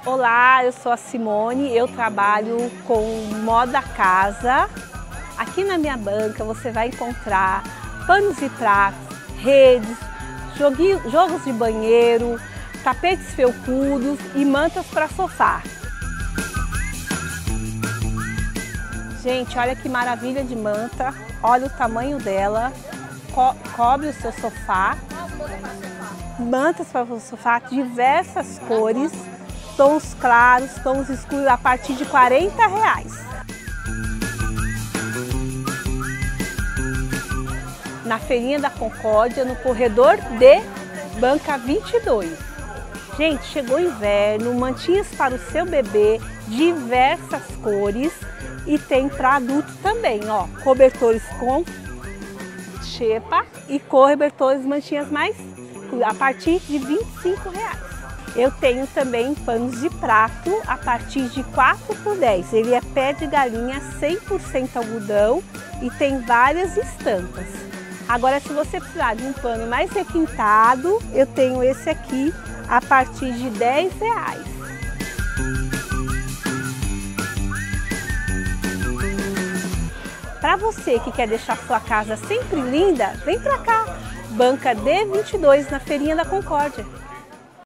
Olá, eu sou a Simone, eu trabalho com moda casa. Aqui na minha banca você vai encontrar panos e pratos, redes, jogos de banheiro, tapetes felpudos e mantas para sofá. Gente, olha que maravilha de manta, olha o tamanho dela, cobre o seu sofá. Mantas para o sofá, diversas cores, tons claros, tons escuros, a partir de R$40. Na Feirinha da Concórdia, no corredor de Banca 22. Gente, chegou o inverno, mantinhas para o seu bebê, diversas cores e tem para adulto também, ó, cobertores com xepa e cobertores mantinhas mais a partir de R$25. Eu tenho também panos de prato a partir de 4 por 10. Ele é pé de galinha 100% algodão e tem várias estampas. Agora, se você precisar de um pano mais requintado, eu tenho esse aqui a partir de R$10. Para você que quer deixar sua casa sempre linda, vem para cá, Banca D22, na Feirinha da Concórdia.